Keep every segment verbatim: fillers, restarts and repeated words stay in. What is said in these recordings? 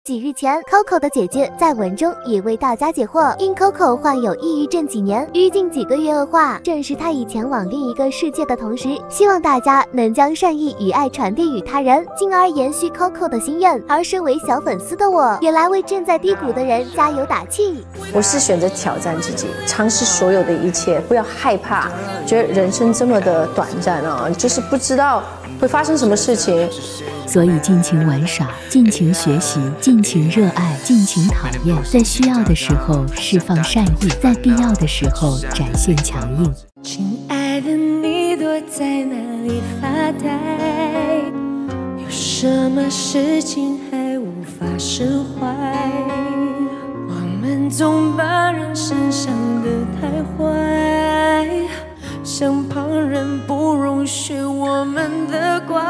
几日前 ，Coco 的姐姐在文中也为大家解惑，因 Coco 患有抑郁症几年，于近几个月恶化，正是她已前往另一个世界的同时，希望大家能将善意与爱传递与他人，进而延续 Coco 的心愿。而身为小粉丝的我，也来为正在低谷的人加油打气。 我是选择挑战自己，尝试所有的一切，不要害怕，觉得人生这么的短暂啊，就是不知道会发生什么事情。 所以尽情玩耍，尽情学习，尽情热爱，尽情讨厌，在需要的时候释放善意，在必要的时候展现强硬。 亲爱的，你躲在哪里发呆？有什么事情还无法释怀？我们总把人生想得太坏，像旁人不容许我们的怪。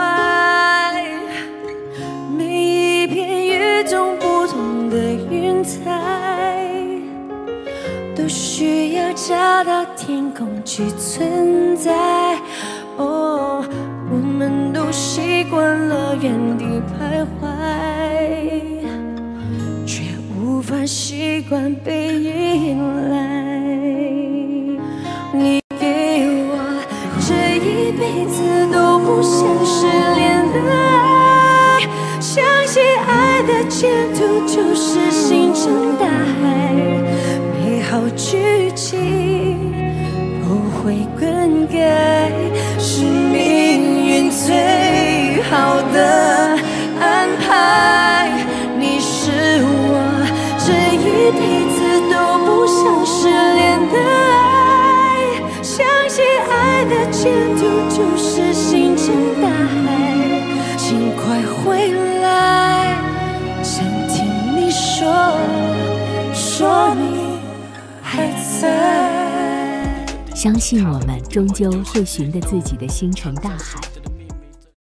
每一片与众不同的云彩，都需要找到天空去存在。哦，我们都习惯了原地徘徊，却无法习惯被依赖。你给我这一辈子都不想失联的爱，相信爱的前途就是星辰大海，美好剧情不会更改，是命运最好的安排。你是我这一辈子都不想失联的爱，相信爱的前途就是星辰大海，请快回来，想听你说，说你还在。 相信我们终究会寻得自己的星辰大海。